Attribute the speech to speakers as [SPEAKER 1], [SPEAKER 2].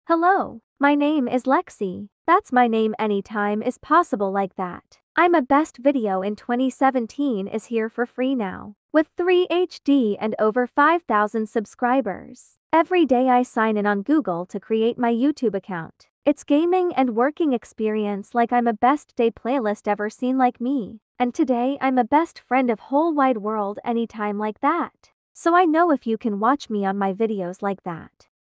[SPEAKER 1] Hello, my name is Lexi. That's my name. Anytime is possible like that. I'm a best video in 2017 is here for free now. With 3 HD and over 5,000 subscribers. Every day I sign in on Google to create my YouTube account. It's gaming and working experience like I'm a best day playlist ever seen like me. And today I'm a best friend of whole wide world anytime like that. So I know if you can watch me on my videos like that.